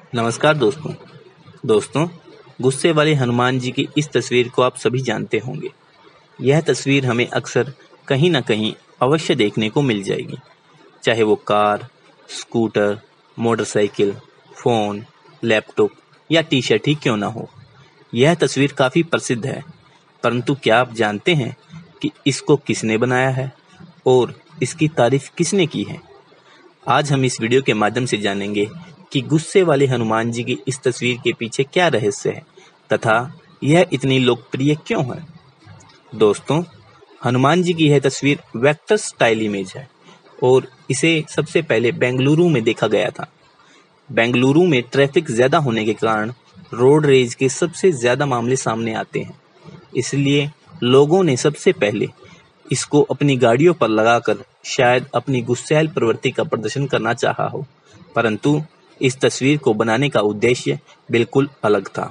नमस्कार दोस्तों, गुस्से वाले हनुमान जी की इस तस्वीर को आप सभी जानते होंगे। यह तस्वीर हमें अक्सर कहीं न कहीं अवश्य देखने को मिल जाएगी, चाहे वो car, scooter, motorcycle, phone, laptop या टी शर्ट ही क्यों ना हो। यह तस्वीर काफ़ी प्रसिद्ध है, परंतु क्या आप जानते हैं कि इसको किसने बनाया है और इसकी तारीफ किसने की है? आज हम इस वीडियो के माध्यम से जानेंगे कि गुस्से वाले हनुमान जी की इस तस्वीर के पीछे क्या रहस्य है तथा यह इतनी लोकप्रिय क्यों है। दोस्तों, हनुमान जी की यह तस्वीर वेक्टर स्टाइल इमेज है और इसे सबसे पहले बेंगलुरु में देखा गया था। बेंगलुरु में ट्रैफिक ज़्यादा होने के कारण रोड रेज के सबसे ज़्यादा मामले सामने आते हैं, इसलिए लोगों ने सबसे पहले इसको अपनी गाड़ियों पर लगाकर शायद अपनी गुस्सैल प्रवृत्ति का प्रदर्शन करना चाहा हो, परंतु इस तस्वीर को बनाने का उद्देश्य बिल्कुल अलग था।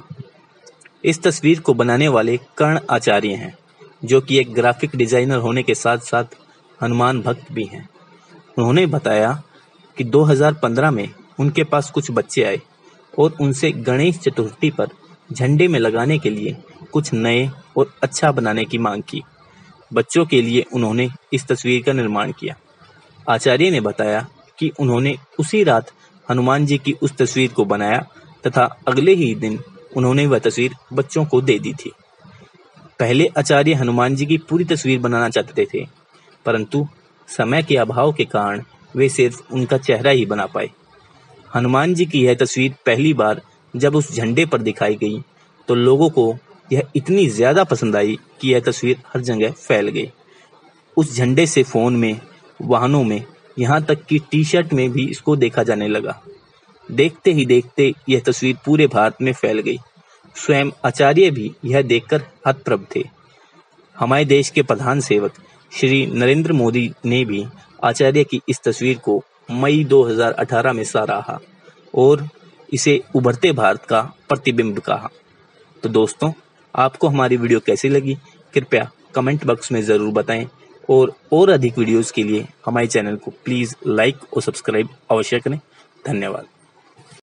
इस तस्वीर को बनाने वाले कर्ण आचार्य हैं, जो कि एक ग्राफिक डिजाइनर होने के साथ साथ हनुमान भक्त भी हैं। उन्होंने बताया कि 2015 में उनके पास कुछ बच्चे आए और उनसे गणेश चतुर्थी पर झंडे में लगाने के लिए कुछ नए और अच्छा बनाने की मांग की। बच्चों के लिए उन्होंने इस तस्वीर का निर्माण किया। आचार्य ने बताया कि उन्होंने उसी रात हनुमान जी की उस तस्वीर को बनाया तथा अगले ही दिन उन्होंने वह तस्वीर बच्चों को दे दी थी। पहले आचार्य हनुमान जी की पूरी तस्वीर बनाना चाहते थे, परंतु समय के अभाव के कारण वे सिर्फ उनका चेहरा ही बना पाए। हनुमान जी की यह तस्वीर पहली बार जब उस झंडे पर दिखाई गई तो लोगों को यह इतनी ज्यादा पसंद आई कि यह तस्वीर हर जगह फैल गई। उस झंडे से फोन में, वाहनों में, यहाँ तक कि टी शर्ट में भी इसको देखा जाने लगा। देखते ही देखते यह तस्वीर पूरे भारत में फैल गई। स्वयं आचार्य भी यह देखकर हतप्रभ थे। हमारे देश के प्रधान सेवक श्री नरेंद्र मोदी ने भी आचार्य की इस तस्वीर को मई 2018 में सराहा और इसे उभरते भारत का प्रतिबिंब कहा। तो दोस्तों, आपको हमारी वीडियो कैसी लगी कृपया कमेंट बॉक्स में ज़रूर बताएं और अधिक वीडियोस के लिए हमारे चैनल को प्लीज़ लाइक और सब्सक्राइब अवश्य करें। धन्यवाद।